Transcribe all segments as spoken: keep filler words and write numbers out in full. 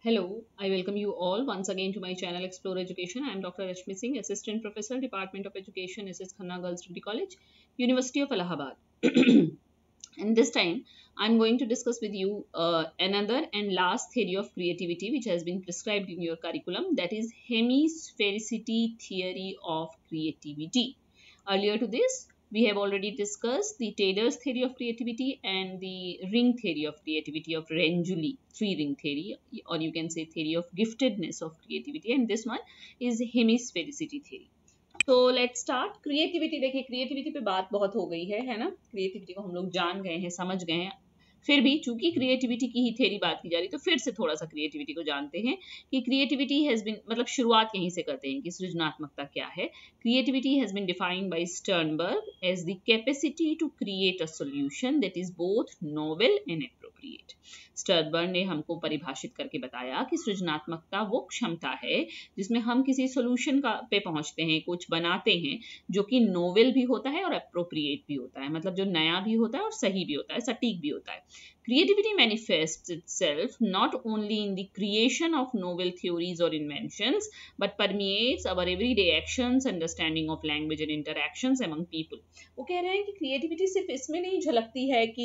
Hello, I welcome you all once again to my channel Explore Education. I am Doctor Rashmi Singh, Assistant Professor, Department of Education, S S Khanna Girls Degree College, University of Allahabad. And this time, I'm going to discuss with you uh, another and last theory of creativity which has been prescribed in your curriculum, that is hemisphericity theory of creativity. Earlier to this, we have already discussed the Taylor's theory of creativity and the ring theory of creativity of Rengeli, three ring theory, or you can say theory of giftedness of creativity, and this one is hemisphericity theory. तो let's start creativity. देखिए creativity पे बात बहुत हो गई है है ना. क्रिएटिविटी को हम लोग जान गए हैं, समझ गए हैं. फिर भी चूंकि क्रिएटिविटी की ही थ्योरी बात की जा रही तो फिर से थोड़ा सा क्रिएटिविटी को जानते हैं कि क्रिएटिविटी हैज बीन, मतलब शुरुआत यहीं से करते हैं कि सृजनात्मकता क्या है. Creativity has been defined by Sternberg as the capacity to create a solution that is both novel and appropriate. Sternberg ने हमको परिभाषित करके बताया कि सृजनात्मकता वो क्षमता है जिसमें हम किसी सॉल्यूशन का पे पहुंचते हैं, कुछ बनाते हैं जो कि नोवेल भी होता है और एप्रोप्रिएट भी होता है, मतलब जो नया भी होता है और सही भी होता है, सटीक भी होता है. Creativity manifests itself not only in the creation of novel theories or inventions, but permeates our everyday actions, understanding of language and interactions among people. वो कह रहे हैं कि creativity सिर्फ इसमें नहीं झलकती है कि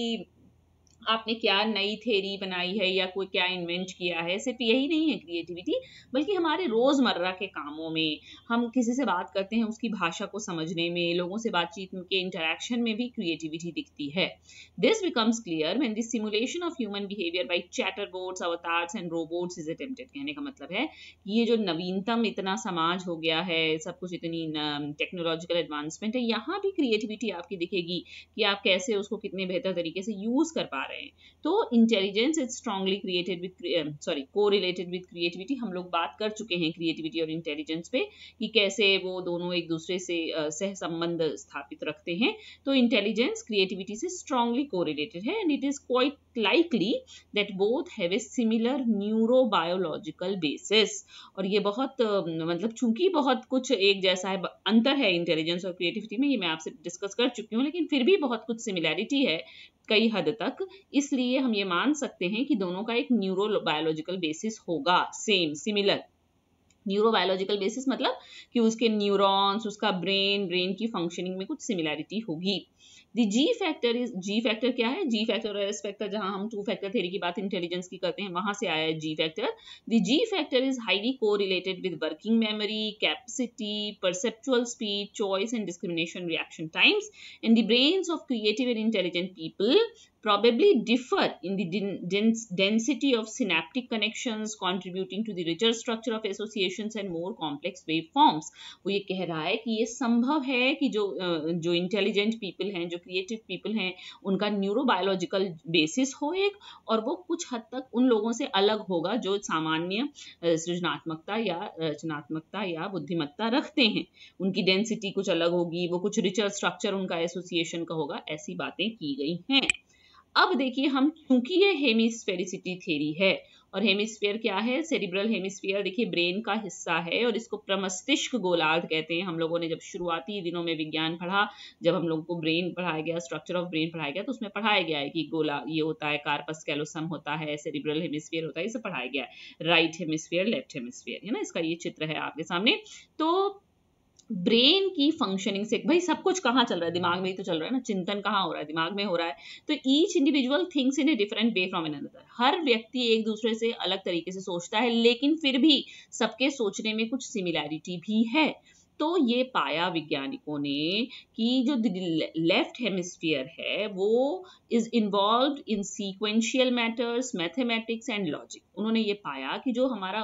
आपने क्या नई थ्योरी बनाई है या कोई क्या इन्वेंट किया है, सिर्फ यही नहीं है क्रिएटिविटी, बल्कि हमारे रोजमर्रा के कामों में, हम किसी से बात करते हैं उसकी भाषा को समझने में, लोगों से बातचीत के इंटरेक्शन में भी क्रिएटिविटी दिखती है. This becomes clear when the simulation of human behaviour by chatterbots, avatars and robots is attempted. कहने का मतलब है कि ये जो नवीनतम इतना समाज हो गया है, सब कुछ इतनी टेक्नोलॉजिकल एडवांसमेंट है, यहाँ भी क्रिएटिविटी आपकी दिखेगी कि आप कैसे उसको कितने बेहतर तरीके से यूज कर पा रहे हैं. तो intelligence is strongly created with sorry correlated with creativity. हम लोग बात कर चुके हैं क्रिएटिविटी और इंटेलिजेंस पे कि कैसे वो दोनों एक दूसरे से सह संबंध स्थापित रखते हैं. तो इंटेलिजेंस क्रिएटिविटी से स्ट्रांगली कोरिलेटेड है and it is quite likely that both have a similar neurobiological basis. और ये बहुत मतलब चूंकि बहुत कुछ एक जैसा है, अंतर है इंटेलिजेंस और क्रिएटिविटी में, ये मैं आपसे डिस्कस कर चुकी हूँ, लेकिन फिर भी बहुत कुछ सिमिलैरिटी है कई हद तक. इसलिए हम ये मान सकते हैं कि दोनों का एक न्यूरोबायोलॉजिकल बेसिस होगा, सेम सिमिलर. न्यूरोबायोलॉजिकल बेसिस मतलब कि उसके न्यूरॉन्स, उसका ब्रेन, ब्रेन की फंक्शनिंग में कुछ सिमिलैरिटी होगी. The G factor is, G factor क्या है? जी फैक्टर और एस फैक्टर, जहां हम टू फैक्टर थ्योरी की बात इंटेलिजेंस की करते हैं, वहां से आया है G factor. The G factor is highly correlated with working memory, capacity, perceptual speed, choice and discrimination reaction times. In the brains of creative and intelligent people probably differ in the dens density of synaptic connections, contributing to the richer structure of associations and more complex waveforms. वो ये कह रहा है कि ये संभव है कि जो जो इंटेलिजेंट पीपल हैं, जो क्रिएटिव पीपल हैं, उनका न्यूरोबायोलॉजिकल बेसिस हो एक, और वो कुछ हद तक उन लोगों से अलग होगा जो सामान्य सृजनात्मकता या रचनात्मकता या बुद्धिमत्ता रखते हैं. उनकी डेंसिटी कुछ अलग होगी, वो कुछ रिचर स्ट्रक्चर उनका एसोसिएशन का होगा, ऐसी बातें की गई हैं. अब देखिए हम, क्योंकि ये हेमिस्फेरिसिटी थ्योरी है, और हेमिस्फीयर क्या है? सेरिब्रल हेमिस्फीयर देखिए ब्रेन का हिस्सा है और इसको प्रमस्तिष्क गोलार्ध कहते हैं. हम लोगों ने जब शुरुआती दिनों में विज्ञान पढ़ा, जब हम लोगों को ब्रेन पढ़ाया गया, स्ट्रक्चर ऑफ ब्रेन पढ़ाया गया, तो उसमें पढ़ाया गया है कि गोला ये होता है, कार्पस कैलोसम होता है, सेरिब्रल हेमिस्फीयर होता है, इसे पढ़ाया गया है. राइट हेमिस्फीयर, लेफ्ट हेमिस्फीयर, है ना. इसका ये चित्र है आपके सामने. तो ब्रेन की फंक्शनिंग से, भाई सब कुछ कहाँ चल रहा है? दिमाग में ही तो चल रहा है ना. चिंतन कहाँ हो रहा है? दिमाग में हो रहा है. तो each individual thinks in a different way from an another. हर व्यक्ति एक दूसरे से अलग तरीके से सोचता है, लेकिन फिर भी सबके सोचने में कुछ सिमिलैरिटी भी है. तो ये पाया वैज्ञानिकों ने कि जो लेफ्ट हेमिस्फीयर है वो is involved in sequential matters, mathematics and logic. उन्होंने ये पाया कि जो हमारा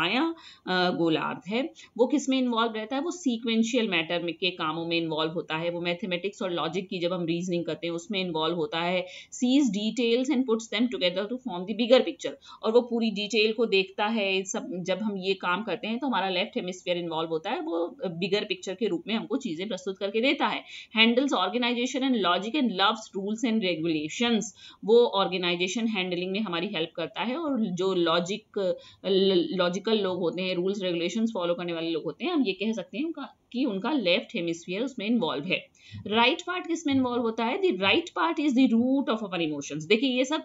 बायां गोलार्ध है वो किस में इन्वॉल्व रहता है? वो सीक्वेंशियल मैटर में के कामों में इन्वॉल्व होता है. वो मैथमेटिक्स और लॉजिक की जब हम रीजनिंग करते हैं उसमें इन्वॉल्व होता है. Sees details and puts them together to form the bigger picture. और वो पूरी डिटेल को देखता है. सब जब हम ये काम करते हैं तो हमारा लेफ्ट हेमिस्फीयर इन्वॉल्व होता है, वो बिगर पिक्चर के रूप में हमको चीजें प्रस्तुत करके देता है. Handles organisation and logic and loves rules and regulations. वो ऑर्गेनाइजेशन हैंडलिंग में हमारी हेल्प करता है, और जो लॉजिक लॉजिकल लोग होते हैं, रूल्स रेगुलेशंस फॉलो करने वाले लोग होते हैं, हम ये कह सकते हैं उनका कि उनका लेफ्ट हेमिस्फीयर उसमें इन्वॉल्व है. राइट पार्ट किसमें इन्वॉल्व होता है? The right part is the root of our emotions. देखिए ये सब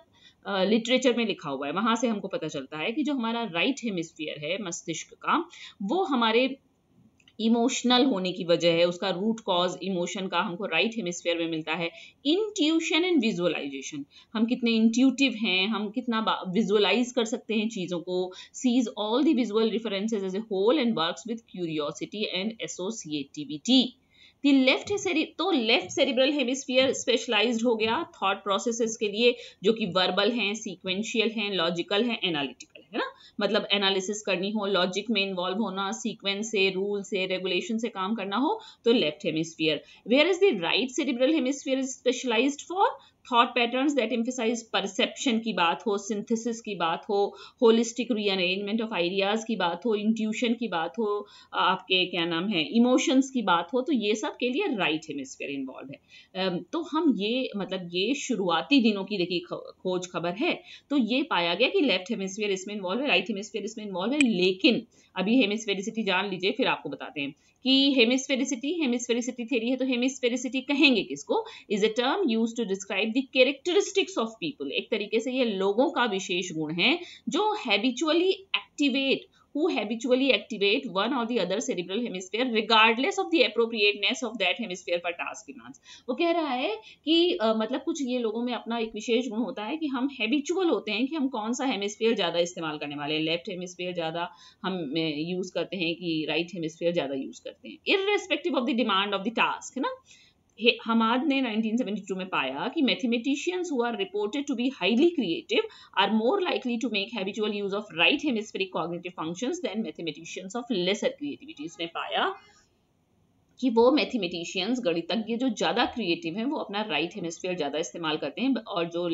लिटरेचर में लिखा हुआ है, वहां से हमको पता चलता है कि जो हमारा राइट हेमिस्फीयर है मस्तिष्क का, वो हमारे इमोशनल होने की वजह है, उसका रूट कॉज इमोशन का हमको राइट हेमिस्फीयर में मिलता है। इंट्यूशन एंड विजुअलाइजेशन, हम कितने इंट्यूटिव हैं, हम कितना विजुअलाइज कर सकते हैं चीज़ों को, sees all the visual references as a whole and works with curiosity and associativity. The left तो लेफ्ट सेरिब्रल हेमिस्फीयर स्पेशलाइज्ड हो गया थॉट प्रोसेसेस के लिए, जो कि वर्बल हैं, सीक्वेंशियल हैं, लॉजिकल हैं, एनालिटिकल है ना, मतलब एनालिसिस करनी हो, लॉजिक में इन्वॉल्व होना, सीक्वेंस से, रूल से, रेगुलेशन से काम करना हो, तो left hemisphere. Where is the right cerebral hemisphere is specialised for thought patterns that emphasise perception की बात हो, सिंथेसिस की बात हो, होलिस्टिक रीअरेंजमेंट ऑफ आइडियाज की बात हो, इंट्यूशन की बात हो, आपके क्या नाम है इमोशंस की बात हो, तो ये सब के लिए राइट हेमिस्फीयर इन्वॉल्व है। तो हम ये मतलब ये शुरुआती दिनों की देखिए खोज खबर है, तो ये पाया गया कि लेफ्ट हेमिस्फीयर इसमें इन्वॉल्व है, राइट हेमिस्फीयर इसमें इन्वॉल्व है। लेकिन अभी हेमिस्फेरिसिटी जान लीजिए, फिर आपको बताते हैं कि हेमिस्फेरिसिटी हेमिस्फेरिसिटी थ्योरी है, तो हेमिस्फेरिसिटी कहेंगे किसको? Is a term used to describe the characteristics of people. एक तरीके से ये लोगों का विशेष गुण है जो habitually activate who habitually activate one or the other cerebral hemisphere regardless of the appropriateness of that hemisphere for task demands। वो कह रहा है कि uh, मतलब कुछ ये लोगों में अपना एक विशेष गुण होता है कि हम हैबिचुअल होते हैं कि हम कौन सा हेमिस्फीयर ज्यादा इस्तेमाल करने वाले हैं, लेफ्ट हेमिस्फीयर ज्यादा हम यूज करते हैं कि राइट हेमिस्फीयर ज्यादा यूज करते हैं, irrespective of the demand of the task, है ना। हमाद ने नाइनटीन सेवेंटी टू में पाया कि mathematicians who are reported to be highly creative are more likely to make habitual use of right hemispheric cognitive functions than mathematicians of lesser creativity. इसने पाया कि वो मैथमेटिशियंस गणितज्ञ जो ज्यादा क्रिएटिव हैं वो अपना राइट हेमिस्फीयर ज्यादा इस्तेमाल करते हैं, और जो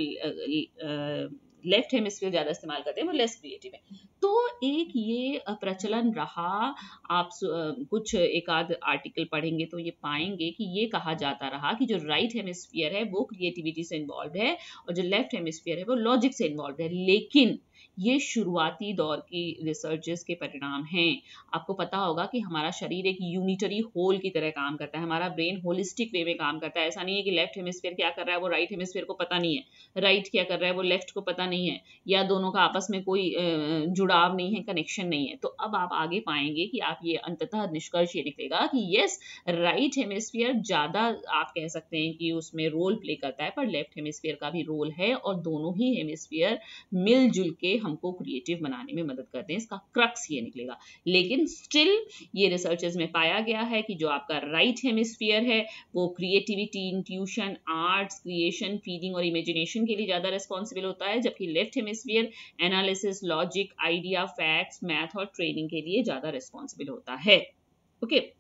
लेफ्ट हेमिस्फीयर ज्यादा इस्तेमाल करते हैं वो लेस क्रिएटिव है। तो एक ये प्रचलन रहा, आप कुछ एक आध आर्टिकल पढ़ेंगे तो ये पाएंगे कि ये कहा जाता रहा कि जो राइट हेमिस्फीयर है वो क्रिएटिविटी से इन्वॉल्व है और जो लेफ्ट हेमिस्फीयर है वो लॉजिक से इन्वॉल्व है। लेकिन ये शुरुआती दौर की रिसर्चेस के परिणाम हैं। आपको पता होगा कि हमारा शरीर एक यूनिटरी होल की तरह काम करता है, हमारा ब्रेन होलिस्टिक वे में काम करता है। ऐसा नहीं है कि लेफ्ट हेमिस्फीयर क्या कर रहा है वो राइट हेमिस्फीयर को पता नहीं है, राइट क्या कर रहा है वो लेफ्ट को पता नहीं है, या दोनों का आपस में कोई जुड़ाव नहीं है, कनेक्शन नहीं है। तो अब आप आगे पाएंगे कि आप ये अंततः निष्कर्ष ये निकलेगा कि यस, राइट हेमिस्फीयर ज्यादा आप कह सकते हैं कि उसमें रोल प्ले करता है, पर लेफ्ट हेमिस्फीयर का भी रोल है, और दोनों ही हेमिस्फीयर मिलजुल के हमको क्रिएटिव बनाने में मदद करते हैं। इसका क्रक्स ये निकलेगा। लेकिन स्टिल ये रिसर्चेस में पाया गया है कि जो आपका राइट हेमिस्फीयर है वो creativity, intuition, arts, creation, feeling और इमेजिनेशन के लिए ज्यादा रिस्पॉन्सिबल होता है, जबकि left hemisphere analysis, logic, idea, facts, math और ट्रेनिंग के लिए ज्यादा रिस्पॉन्सिबल होता है। Okay okay.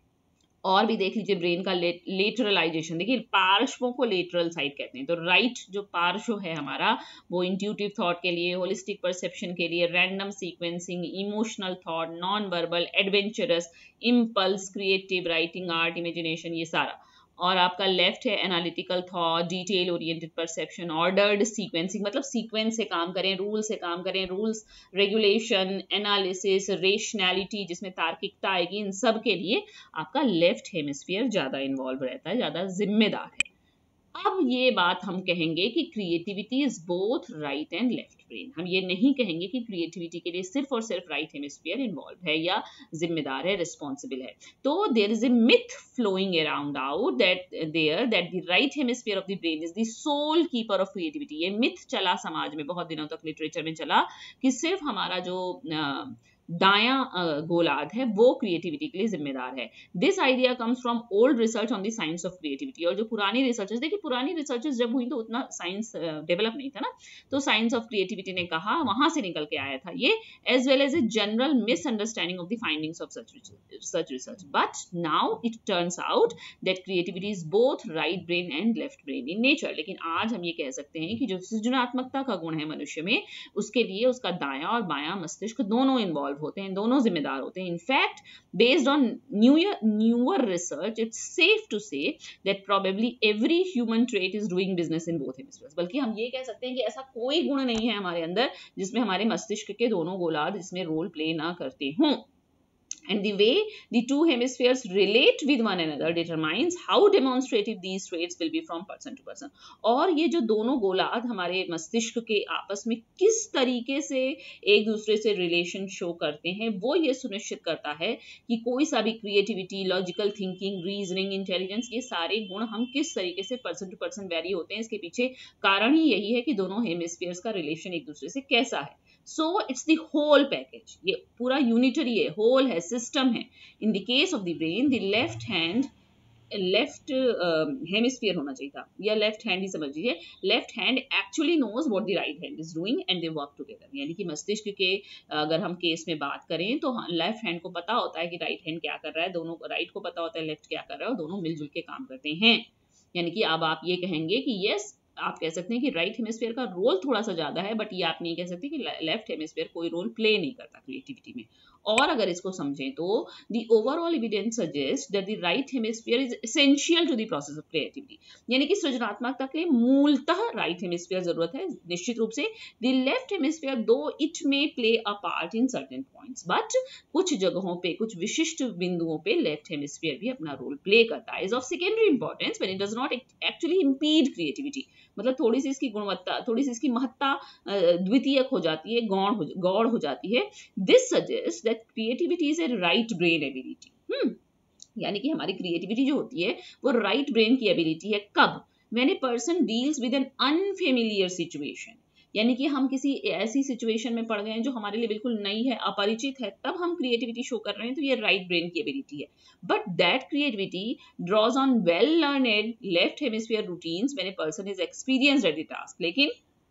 और भी देख लीजिए ब्रेन का ले, लेटरलाइजेशन। देखिए पार्श्वों को लेटरल साइड कहते हैं। तो राइट जो पार्श्व है हमारा वो इंट्यूटिव थॉट के लिए, होलिस्टिक परसेप्शन के लिए, random sequencing, emotional thought, non verbal, adventurous, impulse, creative, writing, art, imagination, ये सारा। और आपका लेफ्ट है analytical thought, detail oriented perception, ordered sequencing, मतलब सीक्वेंस से काम करें, रूल से काम करें, रूल्स, रेगुलेशन, एनालिसिस, रेशनैलिटी जिसमें तार्किकता आएगी, इन सब के लिए आपका लेफ्ट हेमिस्फीयर ज्यादा इन्वॉल्व रहता है, ज्यादा जिम्मेदार है। अब ये बात हम कहेंगे कि creativity is both right and left brain. हम ये नहीं कहेंगे कि क्रिएटिविटी के लिए सिर्फ और सिर्फ राइट हेमिस्फीयर इन्वॉल्व है या जिम्मेदार है, रिस्पॉन्सिबल है। तो there is a myth flowing around out that there that the right hemisphere of the brain is the sole keeper of creativity. ये मिथ चला समाज में, बहुत दिनों तक लिटरेचर में चला कि सिर्फ हमारा जो uh, दायां गोलार्ध है वो क्रिएटिविटी के लिए जिम्मेदार है। This idea comes from old research on the science of creativity. और जो पुरानी रिसर्चेस, देखिए पुरानी रिसर्चेस जब हुई तो उतना साइंस डेवलप नहीं था ना, तो साइंस ऑफ क्रिएटिविटी ने कहा, वहां से निकल के आया था ये, as well as a general misunderstanding of the findings of such research. But now it turns out that creativity is both right brain and left brain in nature. लेकिन आज हम ये कह सकते हैं कि जो सृजनात्मकता का गुण है मनुष्य में, उसके लिए उसका दायां और बायां मस्तिष्क दोनों इन्वॉल्व होते हैं, दोनों जिम्मेदार होते हैं। In fact based on newer newer research it's safe to say that probably every human trait is doing business in both hemispheres. बल्कि हम ये कह सकते हैं कि ऐसा कोई गुण नहीं है हमारे अंदर जिसमें हमारे मस्तिष्क के दोनों गोलार्ध इसमें रोल प्ले ना करते हों। and the way the two hemispheres relate with one another determines how demonstrative these traits will be from person to person. और ये जो दोनों गोलार्ध हमारे मस्तिष्क के आपस में किस तरीके से एक दूसरे से रिलेशन शो करते हैं, वो ये सुनिश्चित करता है कि कोई सा भी creativity, logical thinking, reasoning, intelligence, ये सारे गुण हम किस तरीके से पर्सन टू पर्सन वेरी होते हैं। इसके पीछे कारण ही यही है कि दोनों हेमिस्फीयर्स का रिलेशन एक दूसरे से कैसा है। So it's the whole package, ये पूरा यूनिटरी है, होल है, सिस्टम है। In the case of the brain, the left hand left hemisphere होना चाहिए था, या लेफ्ट हैंड ही समझ लीजिए, left hand actually knows what the right hand is doing and they work together. यानी कि मस्तिष्क के अगर हम केस में बात करें तो लेफ्ट हैंड को पता होता है कि राइट हैंड क्या कर रहा है, दोनों को राइट को पता होता है लेफ्ट क्या कर रहा है, और दोनों मिलजुल के काम करते हैं। यानी कि अब आप ये कहेंगे कि यस, आप कह सकते हैं कि राइट हेमिस्फीयर का रोल थोड़ा सा ज्यादा है, बट ये आप नहीं कह सकते कि लेफ्ट हेमिस्फीयर कोई रोल प्ले नहीं करता क्रिएटिविटी में। और अगर इसको समझें तो the overall evidence suggest that the right hemisphere is essential to the process of creativity. यानी कि सृजनात्मकता के मूलतः राइट हेमिस्फीयर जरूरत है निश्चित रूप से। The left hemisphere though it may play a part in certain points, but कुछ जगहों पे, कुछ विशिष्ट बिंदुओं पे लेफ्ट हेमिस्फीयर भी अपना रोल प्ले करता है। Is of secondary importance when it does not actually impede creativity. मतलब थोड़ी सी इसकी गुणवत्ता, थोड़ी सी इसकी महत्ता द्वितीयक हो जाती है, गौण हो गौड़ हो जाती है। This suggest that creativity is a right brain ability. Hmm यानी कि हमारी क्रिएटिविटी जो होती है वो राइट ब्रेन की एबिलिटी है। कब? When a person deals with an unfamiliar situation, यानी कि हम किसी ऐसी सिचुएशन में पड़ गए हैं जो हमारे लिए बिल्कुल नई है, अपरिचित है, तब हम क्रिएटिविटी शो कर रहे हैं, तो ये राइट ब्रेन की एबिलिटी है। But that creativity draws on well learned left hemisphere routines when a person is experienced at the task. लेकिन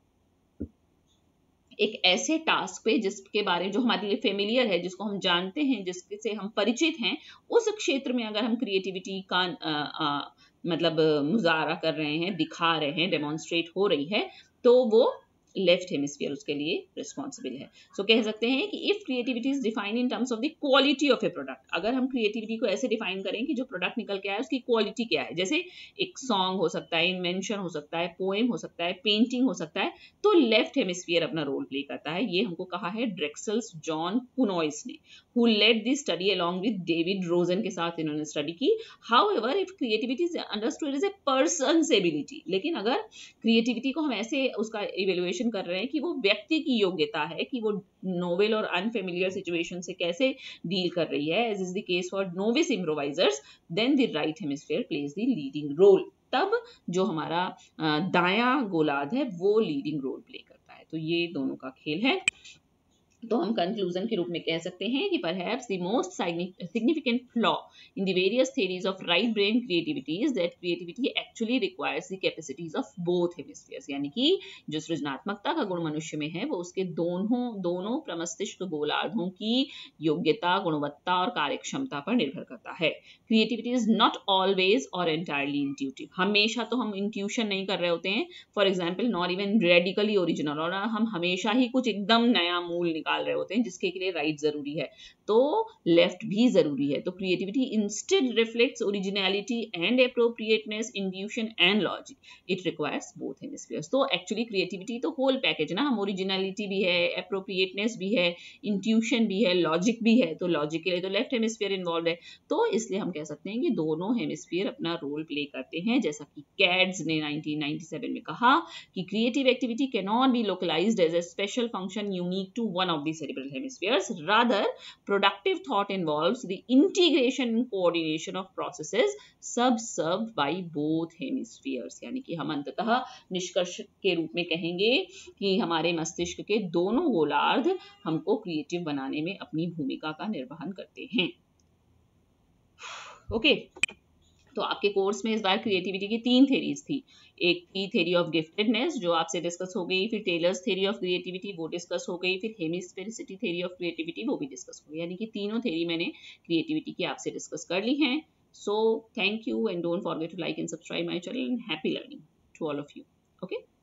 एक ऐसे टास्क पे जिसके बारे में जो हमारे लिए फेमिलियर है, जिसको हम जानते हैं, जिससे हम परिचित हैं, उस क्षेत्र में अगर हम क्रिएटिविटी का आ, आ, मतलब मुजाहरा कर रहे हैं, दिखा रहे हैं, डेमोन्स्ट्रेट हो रही है, तो वो लेफ्ट हेमिस्फीयर उसके लिए रिस्पॉन्सिबल है। सो so, कह सकते हैं कि if creativity is defined in terms of the quality of a product, अगर हम क्रिएटिविटी को ऐसे डिफाइन करें कि जो प्रोडक्ट निकल के आया उसकी क्वालिटी क्या है, जैसे एक सॉन्ग हो सकता है, इन्वेंशन हो सकता है, पोएम हो सकता है, पेंटिंग हो सकता है, तो लेफ्ट हेमिस्फीयर अपना रोल प्ले करता है। ये हमको कहा है ड्रेक्सल्स जॉन कुनॉइस ने, who led this study along with David Rosen के साथ इन्होंने स्टडी की। However if creativity is understood as a person's ability, लेकिन अगर क्रिएटिविटी को हम ऐसे उसका इवेल्युएशन कर रहे हैं कि वो व्यक्ति की योग्यता है कि वो नोवेल और अनफेमिलियर सिचुएशन से कैसे डील कर रही है, as is the case for novice improvisers, then the right hemisphere plays the leading role. तब जो हमारा दायां गोलार्ध है वो लीडिंग रोल प्ले करता है। तो ये दोनों का खेल है। तो हम कंक्लूजन के रूप में कह सकते हैं कि perhaps the most significant flaw in the various theories of right brain creativity is that creativity actually requires the capacities of both hemispheres. यानी कि जो सृजनात्मकता का गुण मनुष्य में है वो उसके दोनों दोनों प्रमस्तिष्क गोलार्धों की योग्यता, गुणवत्ता और कार्यक्षमता पर निर्भर करता है। क्रिएटिविटी इज नॉट ऑलवेज और एंटायरली इंट्यूटिव। हमेशा तो हम इंट्यूशन नहीं कर रहे होते हैं, for example not even radically original, और हम हमेशा ही कुछ एकदम नया मूल निकाल रहे होते हैं जिसके लिए राइट जरूरी है, तो लेफ्ट भी जरूरी है। तो creativity instead reflects originality and appropriateness, intuition and logic. It requires both hemispheres. तो एक्चुअली क्रिएटिविटी तो होल पैकेज ना, हम ओरिजिनलिटी भी है, एप्रोप्रिएटनेस भी है, इंट्यूशन भी है, लॉजिक भी है, तो लॉजिक के लिए तो लेफ्ट हेमिस्फीयर इन्वॉल्व है। तो इसलिए हम कह सकते हैं कि दोनों हेमिस्फीयर अपना रोल प्ले करते हैं। जैसा कि कैड्स ने नाइनटीन नाइंटी सेवन में कहा कि creative activity can not be localized as a special function unique to one of the cerebral hemispheres. Rather, productive thought involves the integration and coordination of processes subserved by both hemispheres. यानी कि हम अंततः निष्कर्ष के रूप में कहेंगे कि हमारे मस्तिष्क के दोनों गोलार्ध हमको क्रिएटिव बनाने में अपनी भूमिका का निर्वहन करते हैं। Okay okay. तो आपके कोर्स में इस बार क्रिएटिविटी की तीन थेरीज थी। एक थी थेरी ऑफ गिफ्टेडनेस जो आपसे डिस्कस हो गई, फिर टेलर्स थेरी ऑफ क्रिएटिविटी वो डिस्कस हो गई, फिर हेमिस्फेरिसिटी थेरी ऑफ क्रिएटिविटी वो भी डिस्कस हो गई। यानी कि तीनों थेरी मैंने क्रिएटिविटी की आपसे डिस्कस कर ली हैं। So thank you and don't forget to like and subscribe my channel and happy learning to all of you. Okay.